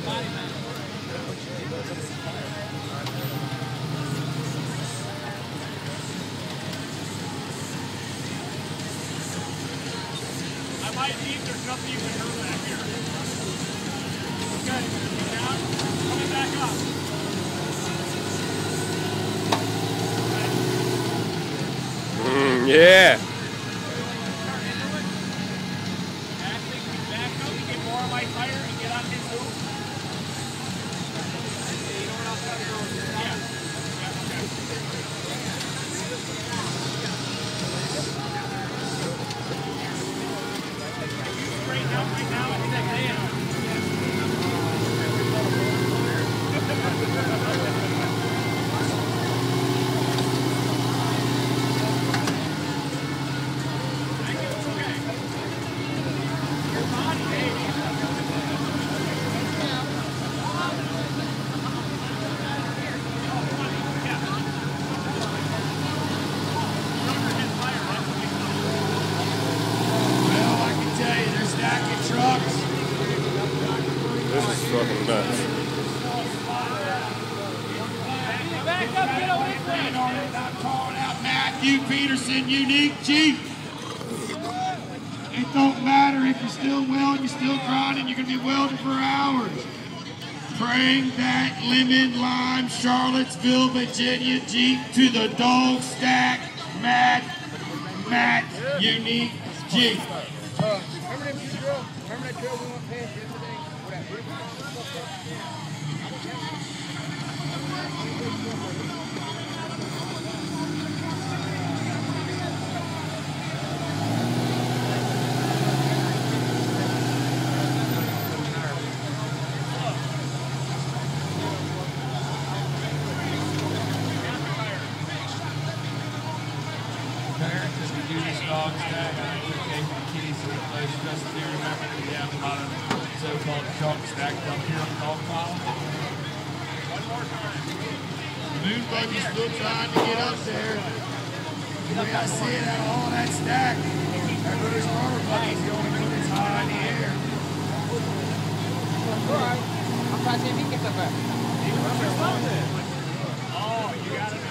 I might see if there's nothing you can hurt back here. Okay, down, coming back up. Yeah. Actually, we back up and get more on my tire and get on his loop. Yeah. Yeah, okay. Straighten out right now and that man. This is fucking nuts. Back up, get away from it. I'm calling out Matthew Peterson, Unique Jeep. It don't matter if you're still welding, you're still grinding, you're going to be welding for hours. Bring that lemon lime Charlottesville, Virginia Jeep to the dog stack. Matt Unique Jeep. Remember that trail we went past yesterday? As we do this dog stack, I think we came to the kitties to the place just to remember that we have a lot of so-called chalk stacked up here on the dog pile. One more time. The moon buggy's still trying to get up there. The way I see it out of all that stack, that British Motor Buggy's the only one that's high in the air. All right. I'm glad you didn't get the back. Oh, you got it.